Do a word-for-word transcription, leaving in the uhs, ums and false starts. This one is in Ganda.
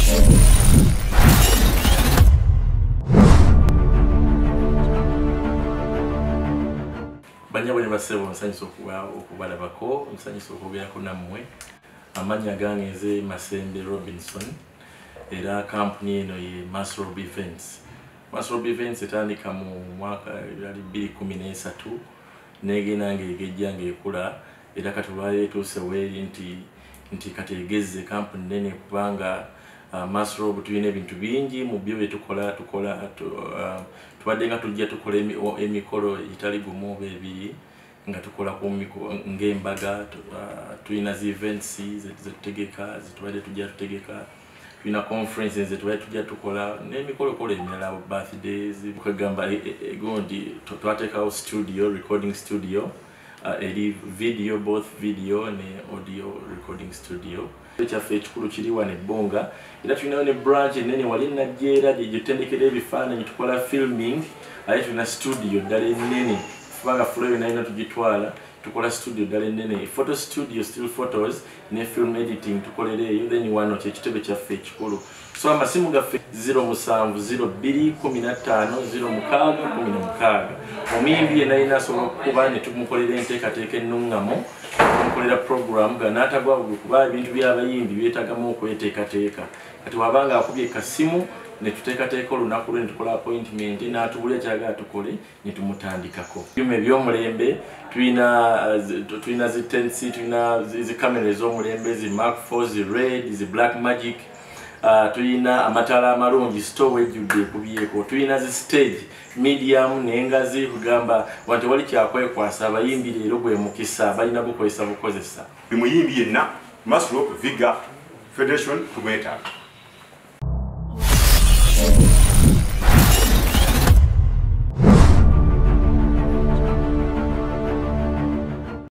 Banyabone basebo nsanyisa okuba okubalabako nsanyisa okugerako nammwe amanya gange Masembe Robinson era company eno ye Masrob Events. Masrob Events etandika mu mwaka yali bbiri kumi n'esatu negenda ng'egejja ng'ekula era kati lwali etuuse weeri nti nti kati egezze company nene kubanga uh, Masrob tulina ebintu bingi mu byo bye tukola tukola tu, uh, tubadde nga tujja tukola emikolo itali gumu oba ebiri nga tukola ku ng'embaga uh, tulina zi events zetutegeka zitubadde tujja tutegeka tulina conferences zetubadde tujja tukola n'emikolo kola emirala birthdays kwegamba egundi twateekawo studio recording studio uh, eri video both video ne audio recording studio kyaffe ekikulu kiri wano ebbunga era tulinayo ne branch enene wali najjeera gyetutendekera ebifaananyi tukola filming ate tulina studio ddala ennene kubanga fuloyo nalina tugitwala tukola studio ddala ennene photo studio still photos ne film editing tukolera eyo then wano kyekitebe kyaffe ekikulu so amasimu gaffe zero seven zero two one five zero six one six omuyimbi yenna alina asobola okuba ne tumukolera enteekateeka ennuŋŋamu tumukolera program ga n'atagwa kuba ebintu by'abayimbi byetagamu okweteekateeka kati wabanga akubye kasimu ne tuteekateeka olunaku lwe ne tukola appointment n'atubulya kyagala tukole ne tumutandikako byuma eby'omulembe tulina tulina zi tensi tulina zi kamera ez'omulembe zi Mark four zi red zi black magic uh, tulina amatala amalungi store ejjudde ekubyeko tulina zi stage medium n'engazi kugamba wanti wali kyakwekwasa abayimbi leero gwe mukisa balina bukozesa bukozesa bimuyimbi yenna Masrob Viga Federation tumwetaaga